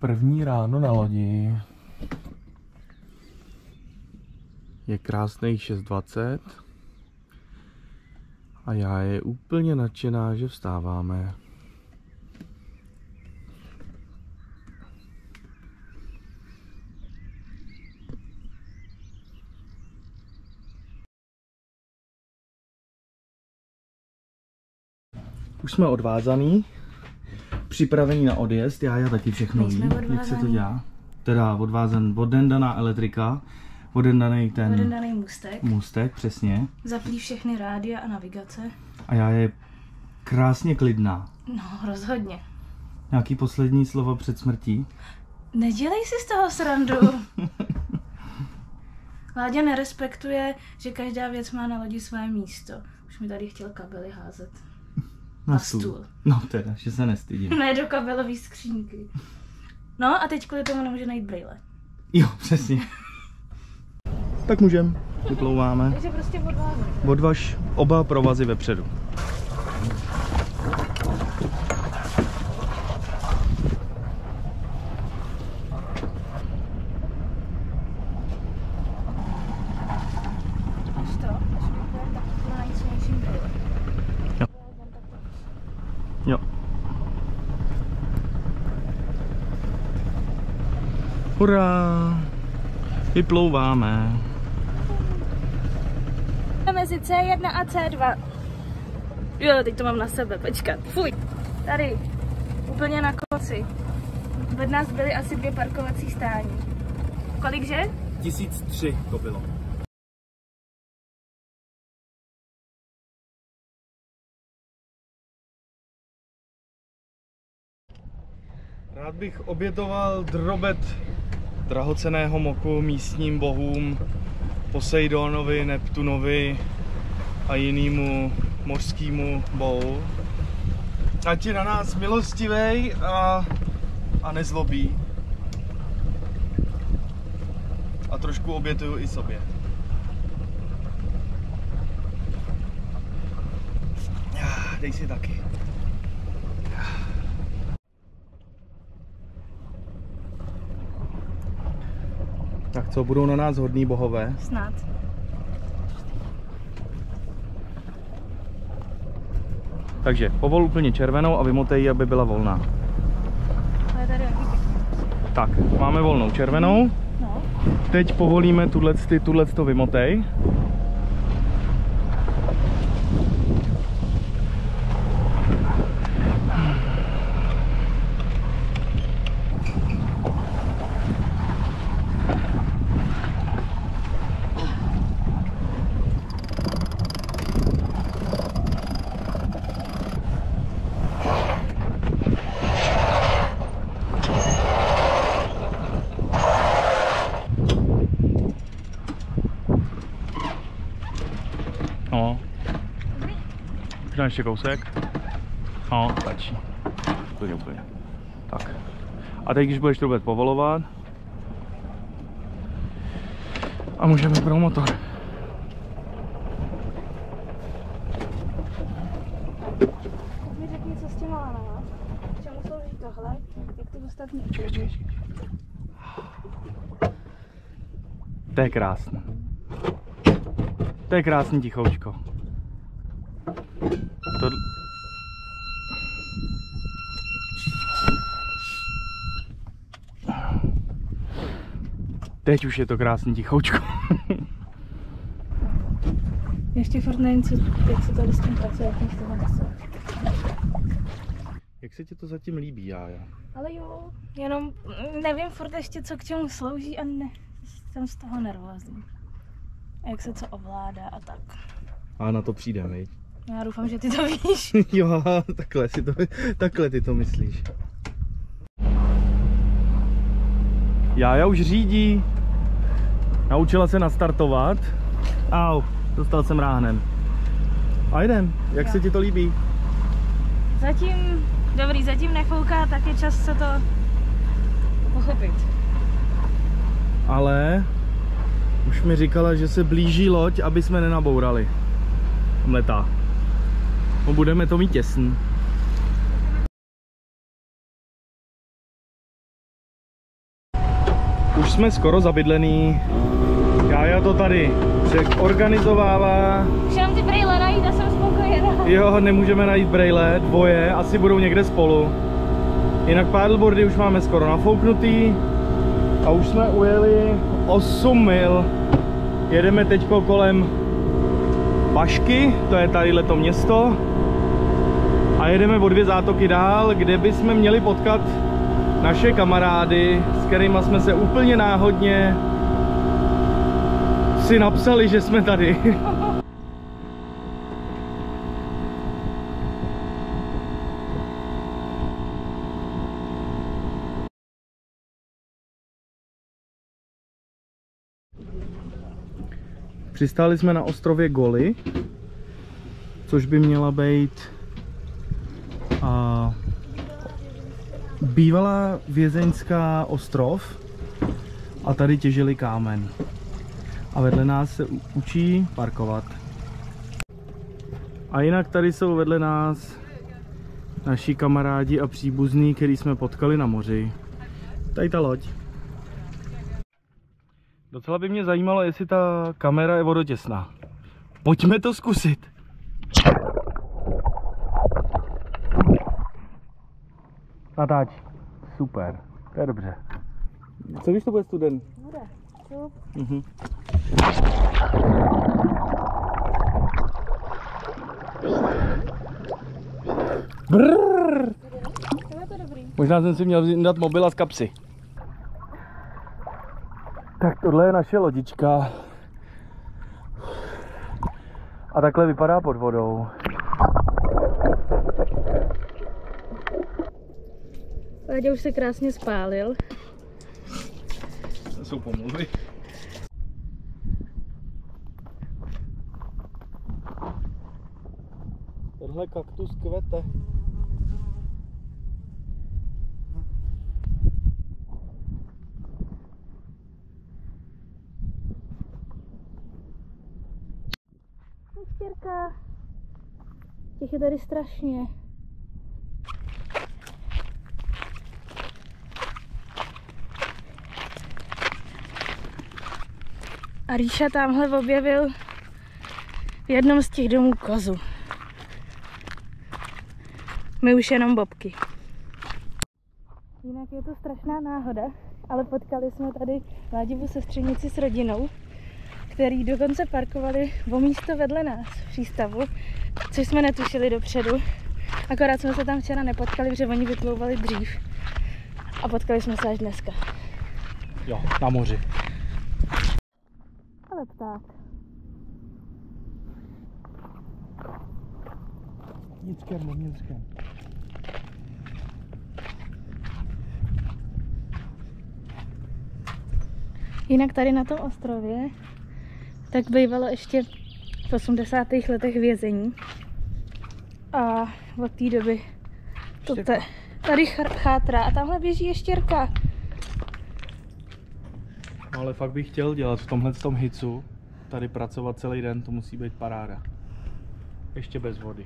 První ráno na lodi. Je krásných 6:20 a já je úplně nadšená, že vstáváme. Už jsme odvázaný, připravený na odjezd, já taky všechno vím, jak se to dělá. Teda oddendaná elektrika, oddendaný můstek, přesně. Zaplí všechny rádia a navigace. A já je krásně klidná. No, rozhodně. Nějaký poslední slovo před smrtí? Nedělej si z toho srandu. Láďa nerespektuje, že každá věc má na lodi své místo. Už mi tady chtěl kabely házet. Na stůl. No teda, že se nestydím. Ne do kabelové skřínky. No a teď kvůli tomu nemůže najít brýle. Jo, přesně. Tak můžem. Vyplouváme. Takže prostě odvážeme. Odvaž oba provazy vepředu. Jo. Hurá! Vyplouváme. Mezi C1 a C2. Jo, teď to mám na sebe, počkat. Fuj. Tady. Úplně na konci. Od nás byly asi 2 parkovací stání. Kolikže? 1003 to bylo. Rád bych obětoval drobet drahocenného moku místním bohům Poseidonovi, Neptunovi a jinému mořskému bohu. Ať je na nás milostivej a nezlobí. A trošku obětuju i sobě. Dej si taky. Tak co, budou na nás hodní bohové? Snad. Takže povol úplně červenou a vymotej ji, aby byla volná. Ale tady jaký pěkný. Tak, máme volnou červenou. No. Teď povolíme tuhle vymotej. No. Možná ještě kousek. No, stačí. Úplně. Tak. A teď, když budeš to vůbec povolovat. A můžeme pro motor. Tak mi řekni, co s těma lánama. K čemu slouží tohle? Jak to ostatní? To je krásný. To je krásný tichoučko. Teď už je to krásný tichoučko. Ještě furt nevím, jak se tady s tím pracuje, jak to nechce. Jak se ti to zatím líbí, Jája? Ale jo, jenom nevím furt ještě, co k čemu slouží a ne, jsem z toho nervózní. A jak se co ovládá a tak. A na to přijdeme, viď? Já doufám, že ty to víš. Jo, takhle ty to myslíš. Jája už řídí. Naučila se nastartovat. Au, dostal jsem ráhnem. A jdem, jak se ti to líbí? Zatím nefouká, tak je čas se to pochopit. Ale už mi říkala, že se blíží loď, aby jsme nenabourali. Tam letá. No, budeme to mít těsný. jsme skoro zabydlený. Jája to tady organizovává. Už jenom ty brejle najít a jsem spokojená. Jo, nemůžeme najít brejle, dvoje, asi budou někde spolu. Jinak paddleboardy už máme skoro nafouknutý. A už jsme ujeli 8 mil. Jedeme teďko kolem Bašky, to je tadyhleto město. A jedeme o 2 zátoky dál, kde bychom měli potkat naše kamarády, s kterými jsme se úplně náhodně si napsali, že jsme tady. Přistáli jsme na ostrově Goli, což by měla být bývalá vězeňská ostrov a tady těžili kámen. A vedle nás se učí parkovat. A jinak tady jsou vedle nás naši kamarádi a příbuzní, který jsme potkali na moři. Tady ta loď. Docela by mě zajímalo, jestli ta kamera je vodotěsná. Pojďme to zkusit. Natáč. Super. To je dobře. Co když to bude studen? Bude. Čup. Brrr. To dobrý. Možná jsem si měl dát mobil z kapsy. Tak tohle je naše lodička. A takhle vypadá pod vodou. Láďa už se krásně spálil. To jsou pomluvy. Tenhle kaktus kvete. Ještěrka. Těch je tady strašně. A Ríša tamhle objevil v jednom z těch domů kozu. My už jenom bobky. Jinak je to strašná náhoda, ale potkali jsme tady Láďovu sestřenici s rodinou, který dokonce parkovali o místo vedle nás v přístavu, což jsme netušili dopředu. Akorát jsme se tam včera nepotkali, protože oni vyplouvali dřív. A potkali jsme se až dneska. Jo, na moři. Ale pták. Nickem. Jinak tady na tom ostrově tak bývalo ještě v 80. letech vězení. A od té doby to tady chátrá. A tamhle běží ještěrka. No, ale fakt bych chtěl dělat v tomhle hicu, tady pracovat celý den, to musí být paráda. Ještě bez vody.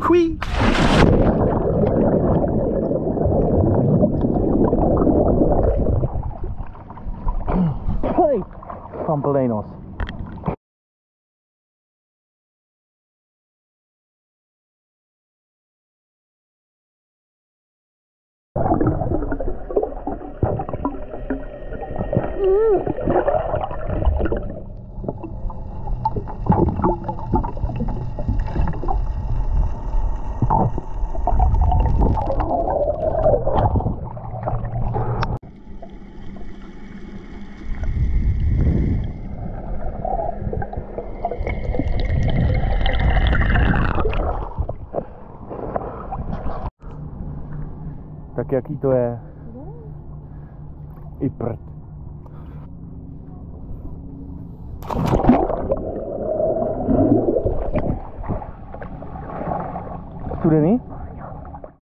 Děkuji. Hej, mám plnej nos. Tak jaký to je? I prd. Studený?